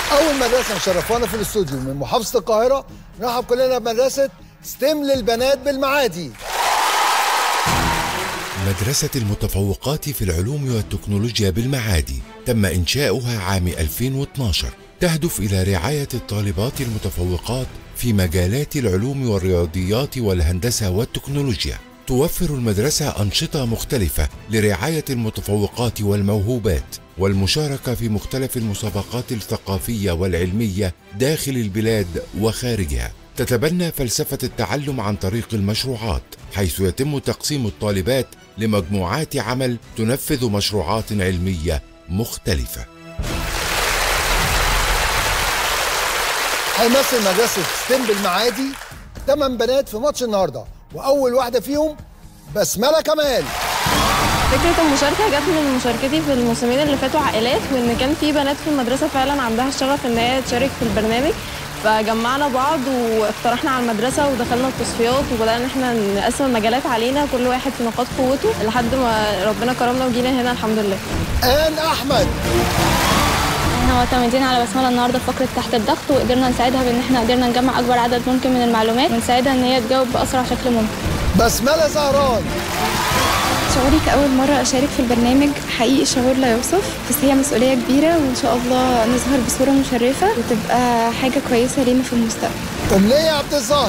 أول مدرسة مشرفانا في الاستوديو من محافظة القاهرة، نرحب كلنا بمدرسة ستيم للبنات بالمعادي. مدرسة المتفوقات في العلوم والتكنولوجيا بالمعادي تم إنشاؤها عام 2012، تهدف إلى رعاية الطالبات المتفوقات في مجالات العلوم والرياضيات والهندسة والتكنولوجيا. توفر المدرسة أنشطة مختلفة لرعاية المتفوقات والموهوبات والمشاركة في مختلف المسابقات الثقافية والعلمية داخل البلاد وخارجها. تتبنى فلسفة التعلم عن طريق المشروعات، حيث يتم تقسيم الطالبات لمجموعات عمل تنفذ مشروعات علمية مختلفة. هيمثل مدرسة ستيم بالمعادي 8 بنات في ماتش النهارده، وأول واحدة فيهم بسملة كمال. فكرة المشاركة جت من مشاركتي في الموسمين اللي فاتوا عائلات، وإن كان في بنات في المدرسة فعلا عندها الشغف إن هي تشارك في البرنامج، فجمعنا بعض واقترحنا على المدرسة ودخلنا التصفيات وبدأنا إن احنا نقسم المجالات علينا، كل واحد في نقاط قوته، لحد ما ربنا كرمنا وجينا هنا الحمد لله. آن أحمد. احنا معتمدين على بسملة النهارده في فقرة تحت الضغط، وقدرنا نساعدها بان احنا قدرنا نجمع اكبر عدد ممكن من المعلومات ونساعدها ان هي تجاوب باسرع شكل ممكن. بسملة زهران. شعوري كأول مرة أشارك في البرنامج حقيقي شعور لا يوصف، بس هي مسؤولية كبيرة وإن شاء الله نظهر بصورة مشرفة وتبقى حاجة كويسة لينا في المستقبل. أمنية عبد الظاهر.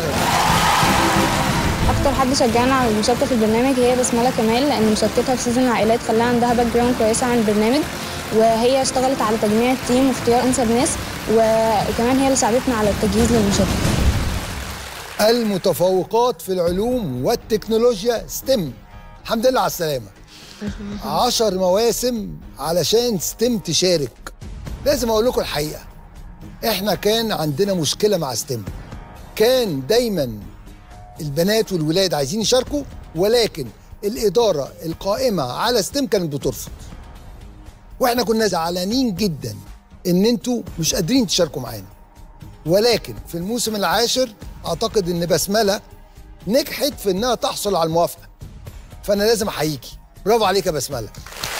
اكتر حد شجعنا على المشاركة في البرنامج هي بسملة كمال، لان مشاركتها في سيزون العائلات خلاها عندها باك جراوند كويسة عن البرنامج، وهي اشتغلت على تجميع التيم واختيار انسب ناس، وكمان هي اللي ساعدتنا على التجهيز للمشاركة. المتفوقات في العلوم والتكنولوجيا ستيم، الحمد لله على السلامة. 10 مواسم علشان ستيم تشارك. لازم أقول لكم الحقيقة، إحنا كان عندنا مشكلة مع ستيم، كان دايما البنات والولاد عايزين يشاركوا، ولكن الإدارة القائمة على ستيم كانت بترفض، وإحنا كنا زعلانين جدا إن أنتوا مش قادرين تشاركوا معانا. ولكن في الموسم العاشر أعتقد إن بسملة نجحت في إنها تحصل على الموافقة، فأنا لازم أحييكي، برافو عليك يا بسملة.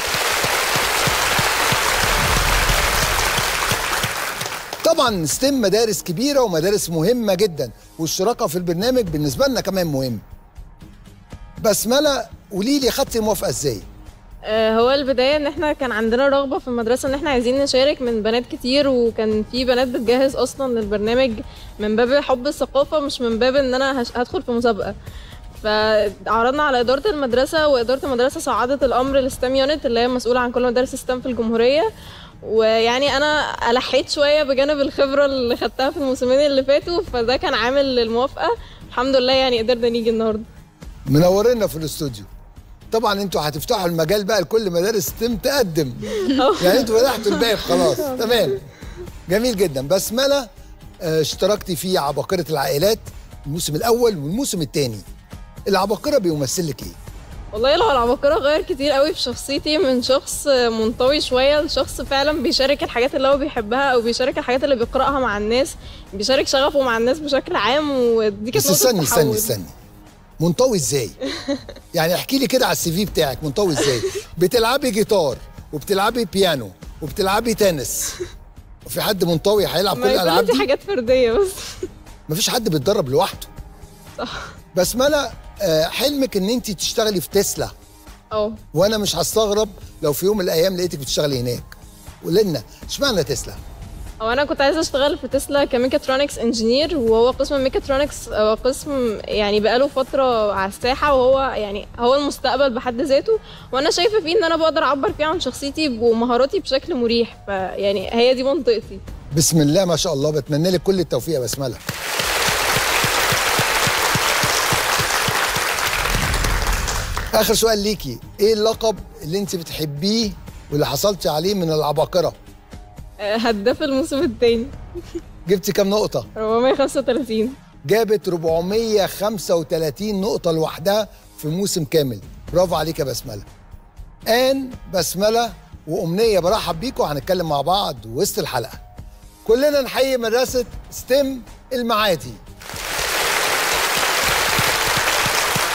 طبعا ستيم مدارس كبيرة ومدارس مهمة جدا، والشراكة في البرنامج بالنسبة لنا كمان مهم. بسملة قولي لي خدتي الموافقة ازاي؟ هو البداية ان احنا كان عندنا رغبة في المدرسة ان احنا عايزين نشارك من بنات كتير، وكان في بنات بتجهز اصلا للبرنامج من باب حب الثقافة، مش من باب ان انا هدخل في مسابقة. فعرضنا على إدارة المدرسة، وإدارة المدرسة صعدت الأمر للستام يونت اللي هي مسؤولة عن كل مدارس ستام في الجمهورية. ويعني أنا ألحيت شوية بجانب الخبرة اللي خدتها في الموسمين اللي فاتوا، فده كان عامل للموافقة. الحمد لله يعني قدرنا نيجي النهاردة. منورنا في الاستوديو. طبعا انتوا هتفتحوا المجال بقى لكل مدارس ستيم تقدم. يعني انتوا فتحتوا الباب خلاص. تمام، جميل جدا. بسملة اشتركتي في عباقرة العائلات الموسم الأول والموسم الثاني. العباقرة بيمثل لك ايه؟ والله لو العباقرة غير كتير قوي في شخصيتي، من شخص منطوي شوية لشخص فعلا بيشارك الحاجات اللي هو بيحبها، او بيشارك الحاجات اللي بيقرأها مع الناس، بيشارك شغفه مع الناس بشكل عام، ودي كانت بس استني منطوي ازاي؟ يعني احكي لي كده على السي في بتاعك، منطوي ازاي؟ بتلعبي جيتار وبتلعبي بيانو وبتلعبي تنس، وفي حد منطوي هيلعب كل الالعاب دي؟ دي حاجات فردية بس. مفيش حد بيتدرب لوحده. صح. بسملة حلمك ان انت تشتغلي في تسلا. وانا مش هستغرب لو في يوم من الايام لقيتك بتشتغلي هناك. قولي لنا اشمعنى تسلا؟ انا كنت عايزه اشتغل في تسلا كميكاترونكس انجينير، وهو قسم الميكاترونكس هو قسم يعني بقاله فتره على الساحه، وهو يعني هو المستقبل بحد ذاته، وانا شايفه فيه ان انا بقدر اعبر فيه عن شخصيتي ومهاراتي بشكل مريح، فيعني هي دي منطقتي. بسم الله ما شاء الله، بتمنى لك كل التوفيق يا بسملة. آخر سؤال ليكي، إيه اللقب اللي أنت بتحبيه واللي حصلتي عليه من العباقرة؟ هداف الموسم الثاني. جبتي كام نقطة؟ 435. جابت 435 نقطة لوحدها في موسم كامل، برافو عليك يا بسملة. آن بسملة وأمنية برحب بيكم، هنتكلم مع بعض وسط الحلقة. كلنا نحيي مدرسة ستيم المعادي.